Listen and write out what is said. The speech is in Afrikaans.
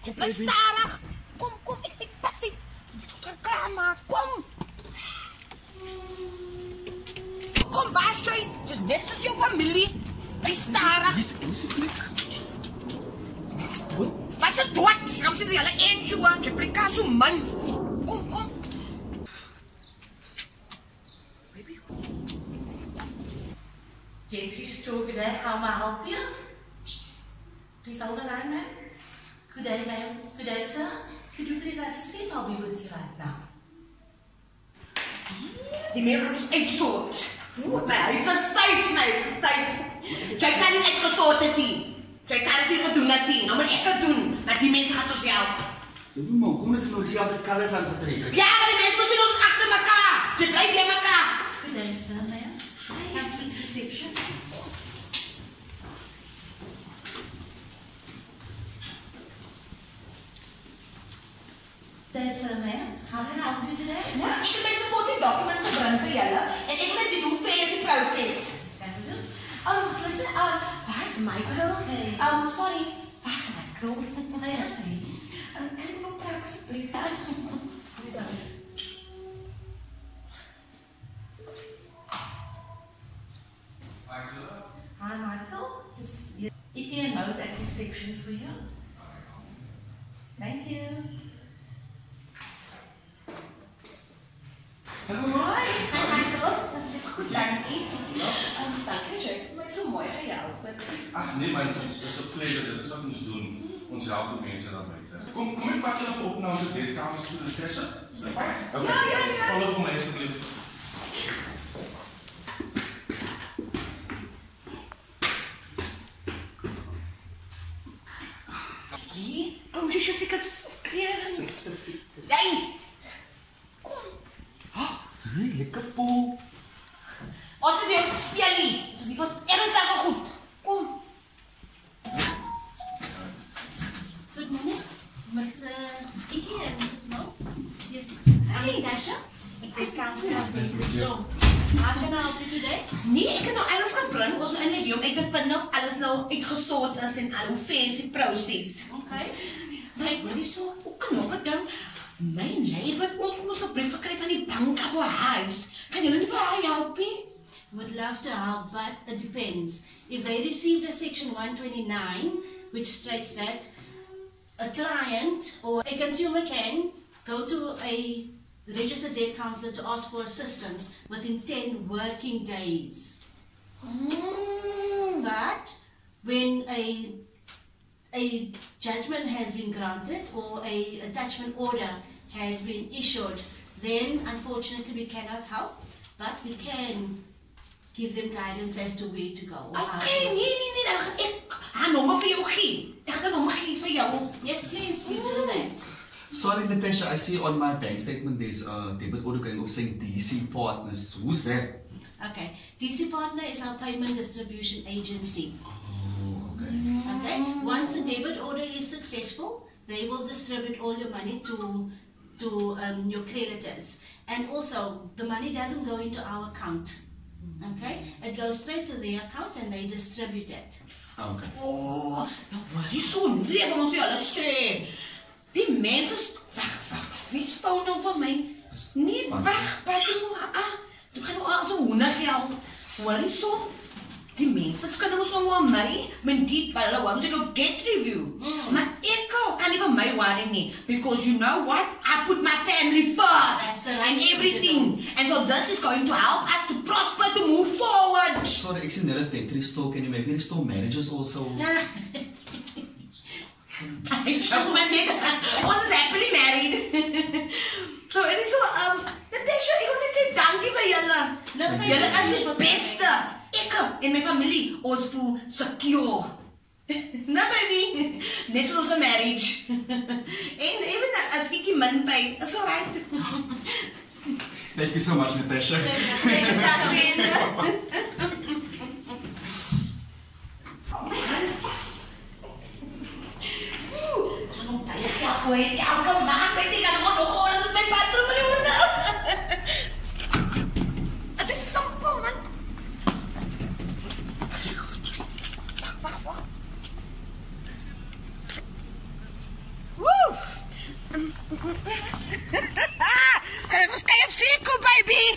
Jy bly stadig. Kom, ek pak die klaar maak. Kom. Kom, waar jy? Dis net soos jou familie. Bly stadig. Dis die plek. Ek's dood. Wat is dood? Kom sê jy hulle enjou, jy bly ka so man. Kom. Gentry store, good day. How may I help you? Please hold the line, ma'am. Good day, ma'am. Good day, sir. Could you please have a seat? I'll be with you right now. Die mense is uitsoort. Maar is 'n safe, nee, is 'n safe. Jy kan nie uitgesoort het nie. Jy kan dit nie gedoen het nie. Nou moet ek dit doen. Want die mense gaan ons help. Maar kom ons nou self met kalles aan getrek. Ja, maar die mense moet ons agter mekaar. Jy bly by mekaar. Good day, sir, ma'am. Come to the reception. There, sir, ma'am. How can I help you today? Ja, ek het my supporting documents gebring vir julle en ek wil net weet hoe ver is die proses. Listen, where's Michael? Okay. Sorry, where's Michael? May I see? Kan ek nog praat asseblief? Please, Hi, Michael. This is your EPMO's at reception for you. Thank you. Hi, Michael. Dis goed, dankie. Dankie, jy het my so mooi gehelp. Ag nee man, dit is 'n plesier, dit is wat ons doen. Ons help die mense dan buite. Kom ek pak julle op na ons eetkamer toe in die kerse. Is dit fyn? Ja. Follow vir my asseblief. Kom jy fica kleren. Dai. Kom. Lekker pool. Ons het weer gespeel nie. Dis nie van ernstig goed. Kom. Good morning, Mr. Iggy and Mrs. Mo. Yes, I'm Natasha. This counselor, Jason Strong. How can I help you today? Nee, ek het nou alles gebring. Ons moet eintlik hier om uit te vind of alles nou uitgesort is en al hoe ver is die proses. Okay. Maar ek wil so ook nog 'n ding. My neighbor ook moes 'n brief gekry van die bank af vir haar huis. Kan julle nie vir haar help nie? Would love to help, but it depends. If they received a section 129, which states that a client or a consumer can go to a registered debt counselor to ask for assistance within 10 working days. But when a judgment has been granted or a attachment order has been issued, then unfortunately we cannot help, but we can give them guidance as to where to go. Or how to Okay, assist. nee, dan gaan ek haar nommer vir jou gee. Ek gaan haar nommer gee vir jou. Yes, please, you do that. Sorry, Natasha, I see on my bank statement there's debit order going of saying DC Partners. Who's that? Okay, DC Partner is our payment distribution agency. Oh, okay. Okay, once the debit order is successful, they will distribute all your money to your creditors. And also, the money doesn't go into our account. Okay, it goes straight to their account and they distribute it. Okay. Oh, nou maar die so nee, wat ons julle sê. Die mense wie's foon nou vir my? Nie weg, Patty. Toe gaan nou al so hoendergeld. Hoor jy so? Die mense skyn ons nou aan my, men dit wat hulle wou doen op get review. Maar ek kan nie vir my worry nie, because you know what? I put my family first. That's the right and thing to everything. And so this is going to help us to prosper, to move forward. Sorry, ek sien hulle Tetri store. Can you maybe restore managers also? I joke my nation. Ons is happily married. So, het is so, Natasha, ek wil net sê dankie vir julle. No, thank Julle you. is die beste. Ek en my familie, ons voel secure. No, baby. Net soos 'n marriage. En even as ek die min by, is alright. Thank you so much, Natasha. Elke maand met die kan nog oor my bathroom doen. Het is simpel, man. Kan ek ons KFC koop, baby?